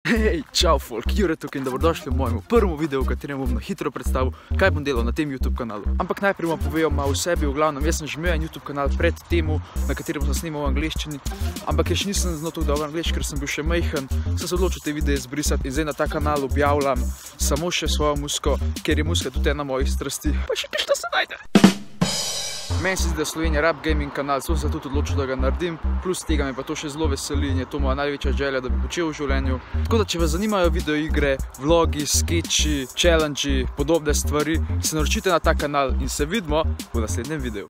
Hej, čau folk, Jure tukaj in dobrodošli v mojemu prvemu videu, v katerem bom na hitro predstavil, kaj bom delal na tem YouTube kanalu. Ampak najprej vam povem malo o sebi, v glavnem, jaz sem že imel en YouTube kanal pred temu, na katerem sem snimal v angleščini, ampak jaz še nisem znal tako dobro angleščini, ker sem bil še majhen, sem se odločil te videe izbrisati in zdaj na ta kanal objavljam samo še svojo muziko, ker je muzika tudi ena mojih strasti. Pa še piš, da se najde! Meni se zdi, da je Slovenija rap gaming kanal, sem se tudi odločil, da ga naredim, plus tega me pa to še zelo veseli in je to moja največja želja, da bi počel v življenju. Tako da, če vas zanimajo videoigre, vlogi, skeči, challenge, podobne stvari, se naročite na ta kanal in se vidimo v naslednjem videu.